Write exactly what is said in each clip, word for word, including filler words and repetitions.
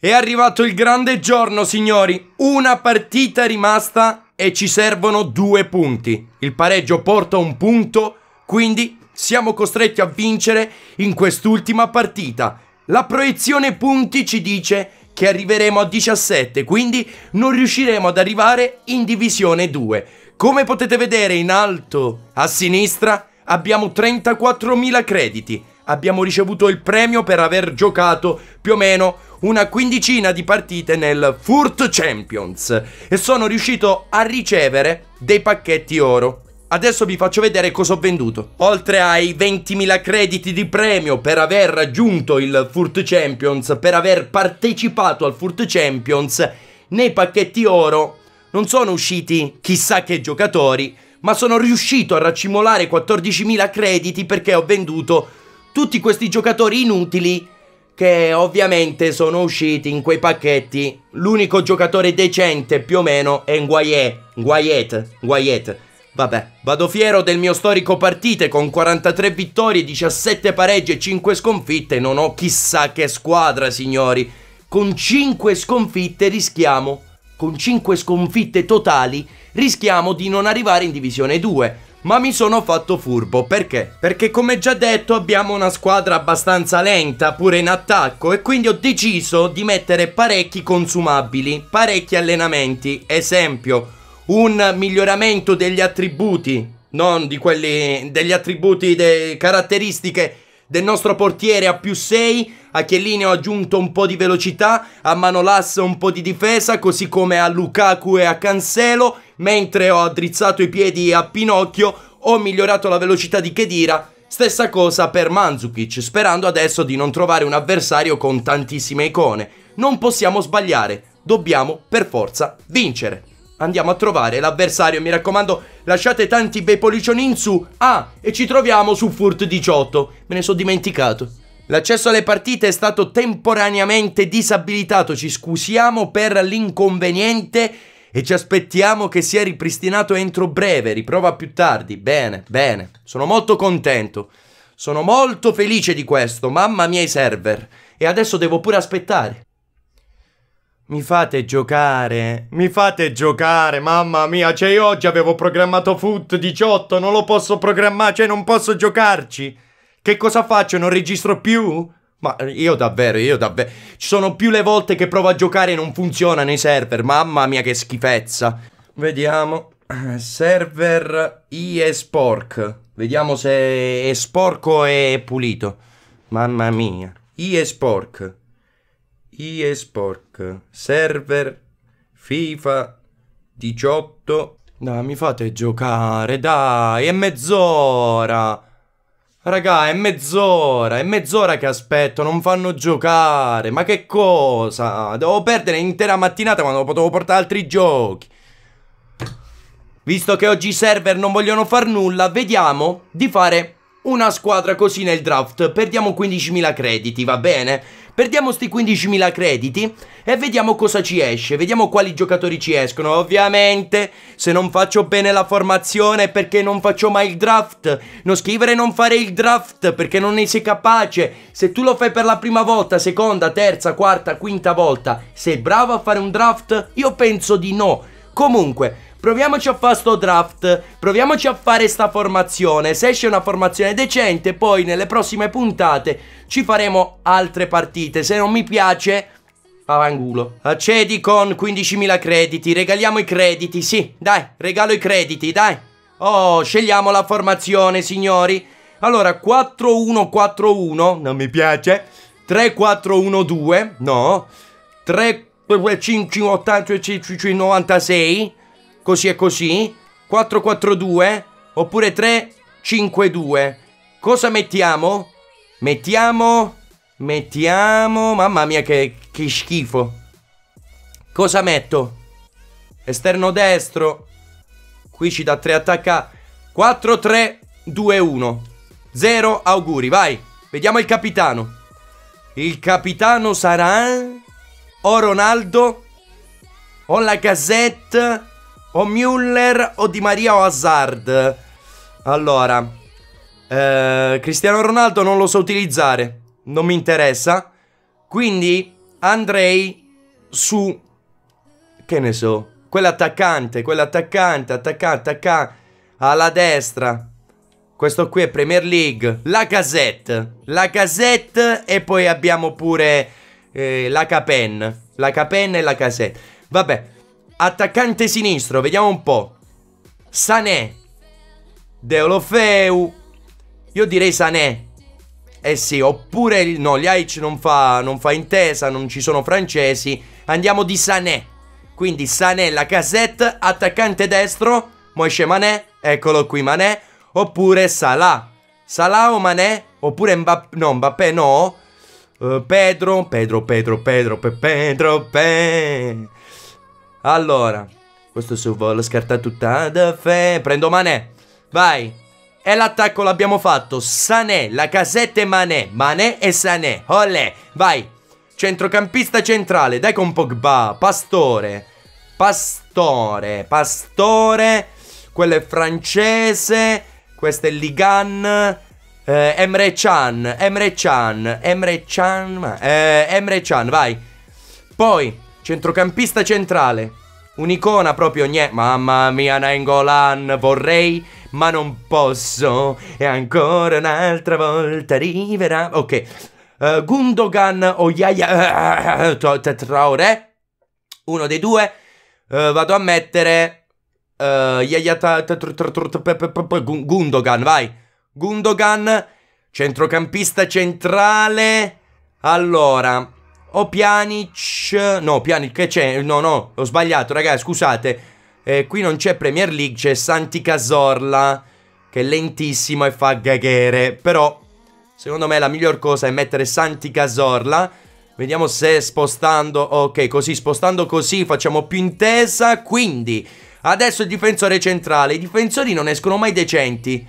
È arrivato il grande giorno, signori. Una partita rimasta e ci servono due punti. Il pareggio porta un punto, quindi siamo costretti a vincere in quest'ultima partita. La proiezione punti ci dice che arriveremo a diciassette, quindi non riusciremo ad arrivare in divisione due. Come potete vedere in alto a sinistra abbiamo trentaquattromila crediti. Abbiamo ricevuto il premio per aver giocato più o meno una quindicina di partite nel Furt Champions e sono riuscito a ricevere dei pacchetti oro. Adesso vi faccio vedere cosa ho venduto. Oltre ai ventimila crediti di premio per aver raggiunto il Furt Champions, per aver partecipato al Furt Champions, nei pacchetti oro non sono usciti chissà che giocatori, ma sono riuscito a raccimolare quattordicimila crediti perché ho venduto tutti questi giocatori inutili che ovviamente sono usciti in quei pacchetti. L'unico giocatore decente più o meno è Nguayet, Nguayet, Nguayet. Vabbè, vado fiero del mio storico partite con quarantatré vittorie, diciassette pareggi e cinque sconfitte. Non ho chissà che squadra, signori. Con cinque sconfitte rischiamo, con cinque sconfitte totali, rischiamo di non arrivare in divisione due. Ma mi sono fatto furbo, perché? Perché come già detto abbiamo una squadra abbastanza lenta pure in attacco e quindi ho deciso di mettere parecchi consumabili, parecchi allenamenti. Esempio, un miglioramento degli attributi, non di quelli, degli attributi, de caratteristiche del nostro portiere a più sei, a Chiellini ho aggiunto un po' di velocità, a Manolas un po' di difesa, così come a Lukaku e a Cancelo, mentre ho addrizzato i piedi a Pinocchio, ho migliorato la velocità di Khedira, stessa cosa per Mandzukic, sperando adesso di non trovare un avversario con tantissime icone. Non possiamo sbagliare, dobbiamo per forza vincere. Andiamo a trovare l'avversario, mi raccomando, lasciate tanti bei pollicioni in su. Ah, e ci troviamo su Furt diciotto, me ne sono dimenticato. L'accesso alle partite è stato temporaneamente disabilitato, ci scusiamo per l'inconveniente e ci aspettiamo che sia ripristinato entro breve, riprova più tardi. Bene, bene, sono molto contento, sono molto felice di questo, mamma mia i server. E adesso devo pure aspettare. Mi fate giocare, mi fate giocare, mamma mia, cioè io oggi avevo programmato Fut diciotto, non lo posso programmare, cioè non posso giocarci. Che cosa faccio, non registro più? Ma io davvero, io davvero, ci sono più le volte che provo a giocare e non funziona nei server, mamma mia che schifezza. Vediamo, server eSpork, vediamo se è sporco e pulito. Mamma mia, eSpork. eSpork, server FIFA diciotto. Dai, mi fate giocare, dai, è mezz'ora. Raga, è mezz'ora, è mezz'ora che aspetto, non fanno giocare. Ma che cosa? Devo perdere l'intera mattinata quando potevo portare altri giochi. Visto che oggi i server non vogliono far nulla, vediamo di fare una squadra così nel draft. Perdiamo quindicimila crediti, va bene? Perdiamo sti quindicimila crediti e vediamo cosa ci esce, vediamo quali giocatori ci escono. Ovviamente, se non faccio bene la formazione è perché non faccio mai il draft. Non scrivere non fare il draft perché non ne sei capace. Se tu lo fai per la prima volta, seconda, terza, quarta, quinta volta, sei bravo a fare un draft? Io penso di no. Comunque, proviamoci a fare sto draft, proviamoci a fare sta formazione. Se esce una formazione decente, poi nelle prossime puntate ci faremo altre partite. Se non mi piace, avangulo. Accedi con quindicimila crediti, regaliamo i crediti, sì, dai, regalo i crediti, dai. Oh, scegliamo la formazione, signori. Allora, quattro uno quattro uno, non mi piace. tre quattro uno due, no. tre cinque otto novantasei, così e così. quattro quattro due, oppure tre cinque due. Cosa mettiamo? Mettiamo, mettiamo, mamma mia che, che schifo. Cosa metto? Esterno destro. Qui ci dà tre attacca. quattro tre due uno. zero auguri, vai. Vediamo il capitano. Il capitano sarà o Ronaldo o Lacazette o Müller o Di Maria o Hazard. Allora eh, Cristiano Ronaldo non lo so utilizzare, non mi interessa, quindi andrei su, che ne so, quell'attaccante, quell'attaccante, attaccante, attaccante, alla destra. Questo qui è Premier League. Lacazette, Lacazette e poi abbiamo pure eh, la Capen, la Capen e la Lacazette. Vabbè, attaccante sinistro, vediamo un po'. Sané, Deulofeu, io direi Sané. Eh sì, oppure no, Ljajic non fa, non fa intesa, non ci sono francesi. Andiamo di Sané. Quindi Sané, Lacazette, attaccante destro, Moishe Mané, eccolo qui Mané. Oppure Salah, Salah o Mané, oppure Mbappé, no Mbappé no, uh, Pedro, Pedro, Pedro, Pedro, Pe Pedro, Pe. Allora, questo se vuole scartare tutta da fe, prendo Mané, vai. E l'attacco l'abbiamo fatto, Sané, Lacazette e Mané, Mané e Sané, olè, vai. Centrocampista centrale, dai con Pogba, Pastore, Pastore, Pastore, quello è francese. Questo è Ligan, eh, Emre Can, Emre Can, Emre Can, eh, Emre Can, vai. Poi, centrocampista centrale, un'icona proprio, niente. Mamma mia, Nainggolan, vorrei, ma non posso, e ancora un'altra volta arriverà. Ok, uh, Gundogan o Yaya uh, Traoré, uno dei due, uh, vado a mettere... Uh, Gundogan, vai. Gundogan, centrocampista centrale. Allora, o Pjanic. No, Pjanic, che c'è? No, no, ho sbagliato, ragazzi, scusate. eh, Qui non c'è Premier League, c'è Santi Cazorla, che è lentissimo e fa gaghere. Però, secondo me la miglior cosa è mettere Santi Cazorla. Vediamo se spostando. Ok, così, spostando così facciamo più intesa. Quindi adesso il difensore centrale. I difensori non escono mai decenti.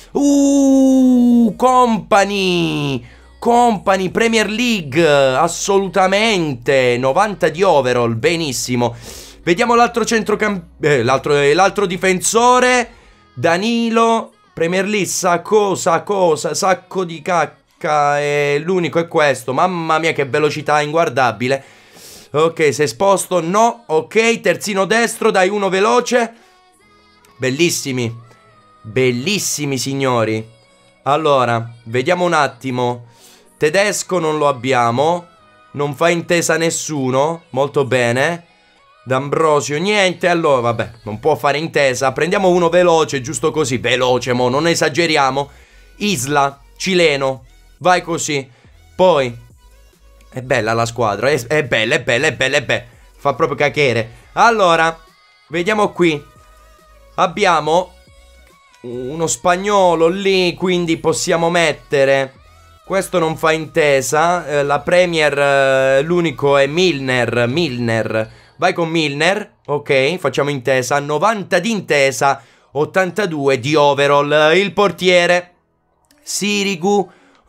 Uh, Company. Company, Premier League, assolutamente. novanta di overall, benissimo. Vediamo l'altro centrocamp... Eh, l'altro eh, l'altro difensore. Danilo, Premier League, sacco, sacco, sacco di cacca. E l'unico è questo. Mamma mia, che velocità inguardabile. Ok, se sposto, no. Ok, terzino destro, dai, uno veloce. Bellissimi. Bellissimi, signori. Allora, vediamo un attimo. Tedesco non lo abbiamo. Non fa intesa nessuno. Molto bene. D'Ambrosio niente. Allora, vabbè, non può fare intesa. Prendiamo uno veloce, giusto così. Veloce, mo, non esageriamo. Isla, cileno. Vai così. Poi è bella la squadra, è, è bella, è bella, è bella, è bella. Fa proprio cachere. Allora, vediamo qui. Abbiamo uno spagnolo lì, quindi possiamo mettere... Questo non fa intesa. eh, La Premier, eh, l'unico è Milner. Milner. Vai con Milner. Ok, facciamo intesa. novanta di intesa, ottantadue di overall. Il portiere Sirigu.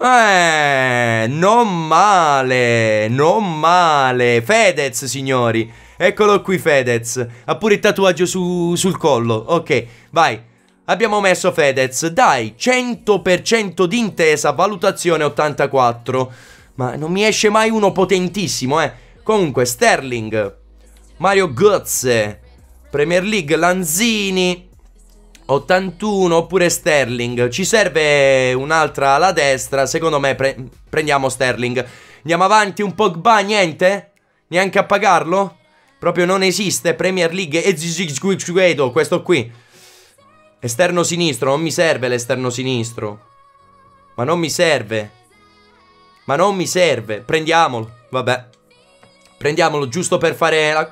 Eh, non male, non male. Fedez, signori. Eccolo qui Fedez. Ha pure il tatuaggio su, sul collo. Ok, vai. Abbiamo messo Fedez. Dai, cento per cento di intesa, valutazione ottantaquattro. Ma non mi esce mai uno potentissimo, eh. Comunque, Sterling, Mario Götze, Premier League, Lanzini, ottantuno, oppure Sterling. Ci serve un'altra alla destra. Secondo me pre prendiamo Sterling. Andiamo avanti, un Pogba, niente? Neanche a pagarlo? Proprio non esiste Premier League. E Ziziguedo, questo qui. Esterno sinistro, non mi serve l'esterno sinistro. Ma non mi serve. Ma non mi serve. Prendiamolo, vabbè. Prendiamolo giusto per fare la...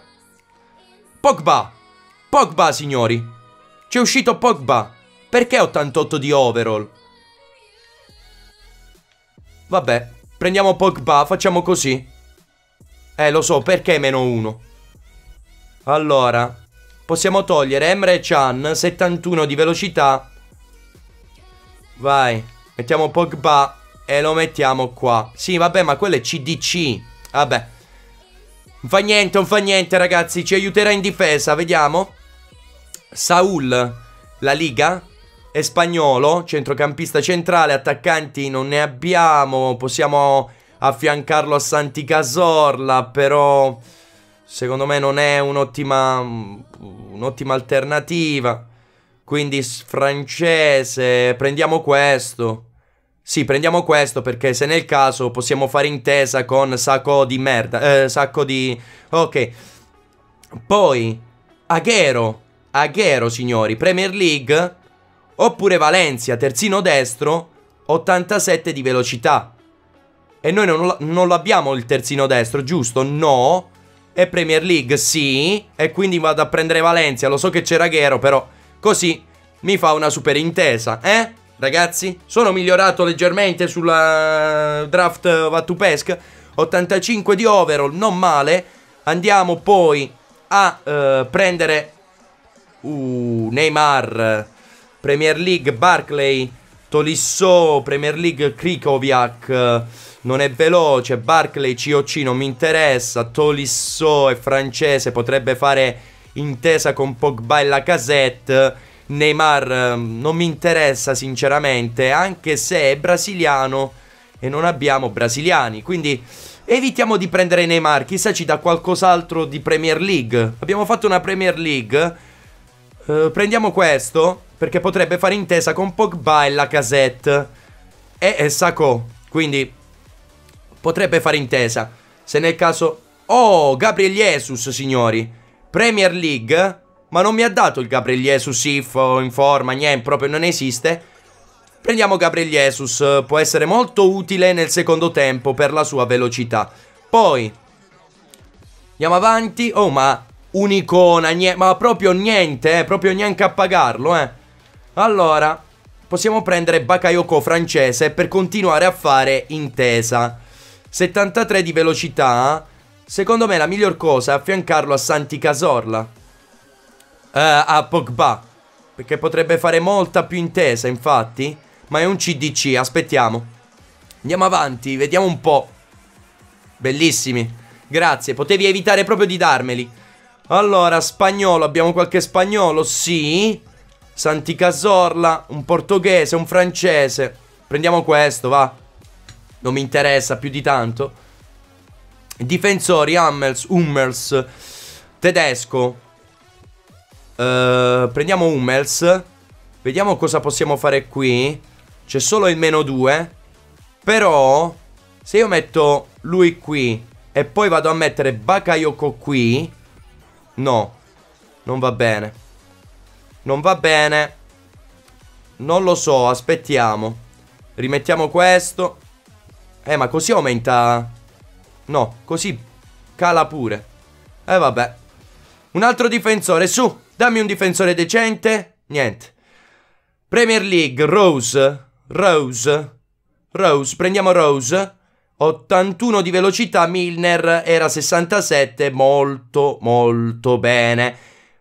Pogba. Pogba, signori. C'è uscito Pogba. Perché ottantotto di overall? Vabbè, prendiamo Pogba, facciamo così. Eh, lo so, perché meno uno? Allora, possiamo togliere Emre Can, settantuno di velocità. Vai, mettiamo Pogba e lo mettiamo qua. Sì, vabbè, ma quello è C D C. Vabbè, non fa niente, non fa niente, ragazzi. Ci aiuterà in difesa, vediamo. Saul, la Liga, è spagnolo, centrocampista centrale. Attaccanti non ne abbiamo. Possiamo affiancarlo a Santi Cazorla, però secondo me non è un'ottima un'ottima alternativa. Quindi francese, prendiamo questo. Sì, prendiamo questo perché se nel caso possiamo fare intesa con sacco di merda. Eh, sacco di... Ok. Poi, Aguero. Aguero, signori. Premier League. Oppure Valencia, terzino destro. ottantasette di velocità. E noi non, non l'abbiamo il terzino destro, giusto? No. E Premier League, sì. E quindi vado a prendere Valencia. Lo so che c'era Aguero, però così mi fa una super intesa, eh? Ragazzi, sono migliorato leggermente sulla draft Vatupesc. ottantacinque di overall, non male. Andiamo poi a uh, prendere uh, Neymar, Premier League Barclay, Tolisso, Premier League Krikoviak. Non è veloce, Barclay C O C non mi interessa. Tolisso è francese, potrebbe fare intesa con Pogba e Lacazette. Neymar non mi interessa sinceramente, anche se è brasiliano e non abbiamo brasiliani, quindi evitiamo di prendere Neymar. Chissà ci dà qualcos'altro di Premier League. Abbiamo fatto una Premier League, uh, prendiamo questo perché potrebbe fare intesa con Pogba e Lacazette e, e Sacco, quindi potrebbe fare intesa. Se nel caso... Oh, Gabriel Jesus, signori. Premier League... Ma non mi ha dato il Gabriel Jesus Ifo in forma, niente, proprio non esiste. Prendiamo Gabriel Jesus, può essere molto utile nel secondo tempo per la sua velocità. Poi andiamo avanti. Oh, ma un'icona, niente, ma proprio niente, eh, proprio neanche a pagarlo, eh. Allora, possiamo prendere Bakayoko francese per continuare a fare intesa. settantatré di velocità. Secondo me la miglior cosa è affiancarlo a Santi Cazorla. Uh, a Pogba, perché potrebbe fare molta più intesa, infatti. Ma è un C D C, aspettiamo. Andiamo avanti, vediamo un po'. Bellissimi, grazie, potevi evitare proprio di darmeli. Allora, spagnolo, abbiamo qualche spagnolo? Sì. Santi Cazorla, un portoghese, un francese. Prendiamo questo, va. Non mi interessa più di tanto. Difensori, Hummels, Hummels tedesco. Uh, prendiamo Hummels. Vediamo cosa possiamo fare qui. C'è solo il meno due. Però se io metto lui qui e poi vado a mettere Bakayoko qui, no, non va bene. Non va bene. Non lo so, aspettiamo. Rimettiamo questo. Eh, ma così aumenta. No, così cala pure. Eh, vabbè. Un altro difensore, su. Dammi un difensore decente. Niente. Premier League, Rose. Rose. Rose, prendiamo Rose. ottantuno di velocità, Milner era sessantasette. Molto, molto bene.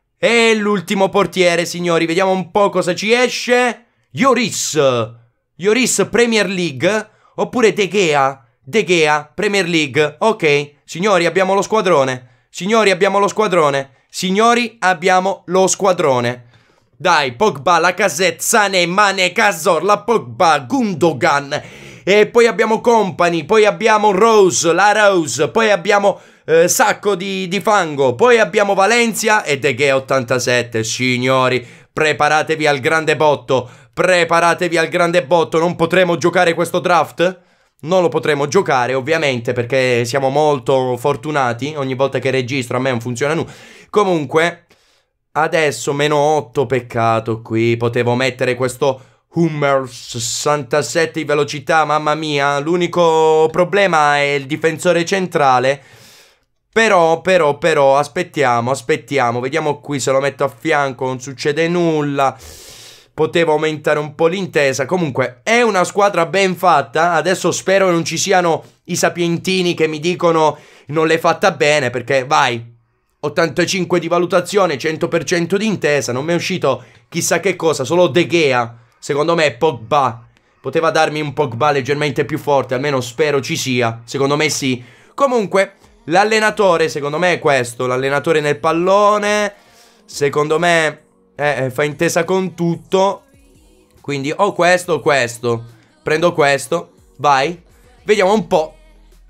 E l'ultimo portiere, signori. Vediamo un po' cosa ci esce. Lloris. Lloris, Premier League. Oppure De Gea. De Gea, Premier League. Ok, signori, abbiamo lo squadrone. Signori, abbiamo lo squadrone. Signori, abbiamo lo squadrone. Dai, Pogba, Lacazette, Sané, Mane, Cazorla, Pogba, Gundogan. E poi abbiamo Company, poi abbiamo Rose, la Rose. Poi abbiamo eh, Sacco di, di fango. Poi abbiamo Valencia e De Gea ottantasette. Signori, preparatevi al grande botto. Preparatevi al grande botto. Non potremo giocare questo draft? Non lo potremo giocare ovviamente perché siamo molto fortunati. Ogni volta che registro a me non funziona nulla. Comunque adesso meno otto, peccato qui. Potevo mettere questo Hummels sessantasette di velocità, mamma mia. L'unico problema è il difensore centrale. Però, però, però, aspettiamo, aspettiamo. Vediamo qui se lo metto a fianco, non succede nulla. Potevo aumentare un po' l'intesa. Comunque è una squadra ben fatta. Adesso spero non ci siano i sapientini che mi dicono non l'hai fatta bene, perché vai, ottantacinque di valutazione, cento per cento di intesa. Non mi è uscito chissà che cosa. Solo De Gea, secondo me, Pogba. Poteva darmi un Pogba leggermente più forte. Almeno spero ci sia. Secondo me sì. Comunque l'allenatore secondo me è questo. L'allenatore nel pallone secondo me Eh, fa intesa con tutto. Quindi o questo o questo. Prendo questo. Vai. Vediamo un po'.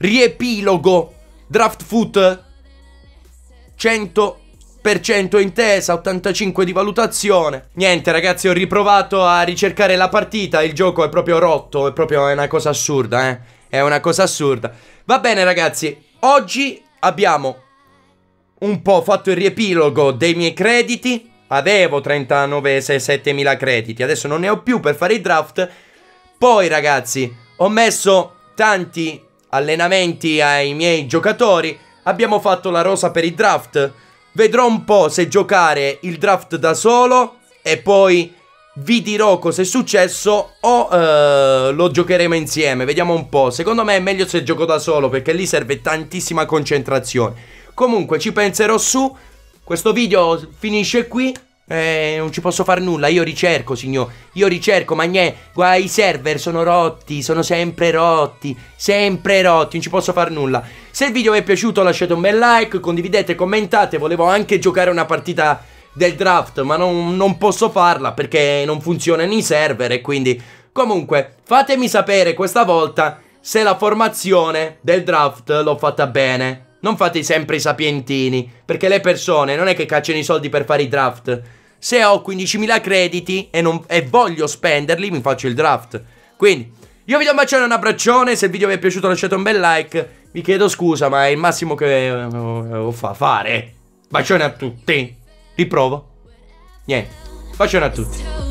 riepilogo Draft Foot cento per cento intesa, ottantacinque di valutazione. Niente ragazzi, ho riprovato a ricercare la partita. Il gioco è proprio rotto, è proprio una cosa assurda, eh. È una cosa assurda. Va bene ragazzi, oggi abbiamo un po' fatto il riepilogo dei miei crediti. Avevo trentanove sette mila crediti, adesso non ne ho più per fare i draft. Poi ragazzi, ho messo tanti allenamenti ai miei giocatori. Abbiamo fatto la rosa per i draft. Vedrò un po' se giocare il draft da solo e poi vi dirò cosa è successo o uh, lo giocheremo insieme. Vediamo un po'. Secondo me è meglio se gioco da solo perché lì serve tantissima concentrazione. Comunque ci penserò su. Questo video finisce qui. Eh, non ci posso fare nulla, io ricerco signor, io ricerco, ma niente, guarda i server sono rotti, sono sempre rotti, sempre rotti, non ci posso fare nulla. Se il video vi è piaciuto lasciate un bel like, condividete, commentate, volevo anche giocare una partita del draft, ma non, non posso farla perché non funzionano i server e quindi... Comunque, fatemi sapere questa volta se la formazione del draft l'ho fatta bene. Non fate sempre i sapientini, perché le persone non è che cacciano i soldi per fare i draft. Se ho quindicimila crediti e, non, e voglio spenderli, mi faccio il draft. Quindi, io vi do un bacione e un abbraccione. Se il video vi è piaciuto lasciate un bel like. Vi chiedo scusa, ma è il massimo che ho fa fare. Bacione a tutti. Riprovo. Niente. Bacione a tutti.